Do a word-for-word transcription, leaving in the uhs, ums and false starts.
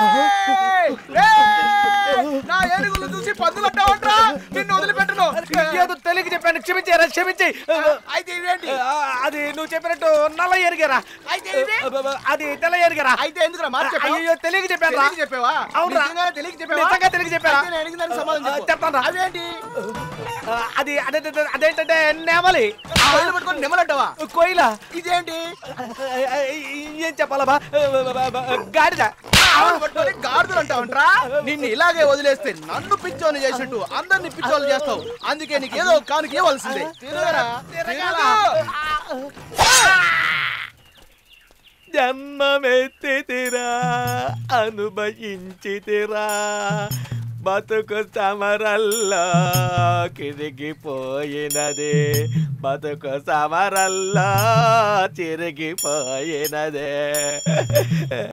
నా ఏనుగులు చూసి పందులు అంటావంటరా నిన్ను వదిలిపెట్టను ఏదో తెలియక చెప్పాను క్షమించారా క్షమించి అయితే ఇవేంటి అది నువ్వు చెప్పినట్టు నల్ల ఎరిగారా అయితే అది తెల్ల ఎరిగారా అయితే ఎందుకురా మాట చెప్పావు అయ్యో తెలియక చెప్పాను చెప్పావా అవునా తెలియక చెప్పావా నిజంగా తెలియక చెప్పారా నేను అడిగిన దానికి సమాధానం చెప్తాను అదేంటి అది అదే అదేంటంటే నెమలి కోయిలు పట్టుకొని నెమలంటావా కోయిల ఇదేంటి ఏం చెప్పాలా బా గాడిద పట్టుకొని గాడిదలు అంటావంటరా నిన్ను ఇలాగే వదిలేస్తే నన్ను పిచ్చోని చేసినట్టు అందరిని పిచ్చోళ్ళు చేస్తావు అందుకే నీకు ఏదో కానుక ఇవ్వాల్సిందే జన్మమెత్తితిరా అనుభవించితిరా బతుకు సమరల్లో కిరిగిపోయినదే బతుకు సమరల్లో చిరిగిపోయినదే